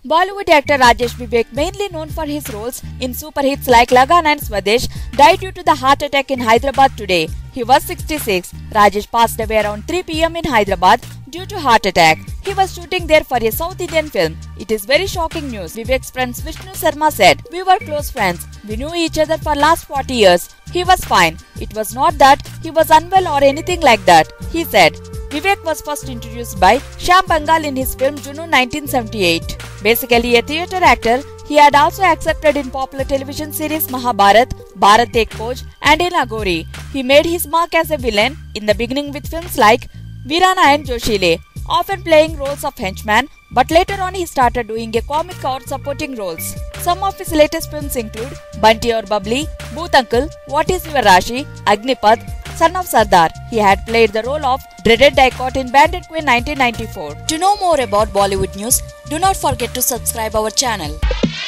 Bollywood actor Rajesh Vivek, mainly known for his roles in superhits like Lagaan and Swades, died due to the heart attack in Hyderabad today. He was 66. Rajesh passed away around 3 p.m. in Hyderabad due to heart attack. He was shooting there for a South Indian film. It is very shocking news, Vivek's friend Vishnu Sharma said. We were close friends. We knew each other for last 40 years. He was fine. It was not that he was unwell or anything like that, he said. Vivek was first introduced by Shyam Benegal in his film Junoon 1978. Basically a theatre actor, he had also accepted in popular television series Mahabharat, Bharat Ek Fauj and in Agori. He made his mark as a villain in the beginning with films like Veerana and Joshile, often playing roles of henchman, but later on he started doing a comic or supporting roles. Some of his latest films include Bunty or Bubbly, Bhoot Uncle, What is Your Rashi, Agnipath, Son of Sardar. He had played the role of dreaded Daikot in Bandit Queen 1994. To know more about Bollywood news, do not forget to subscribe our channel.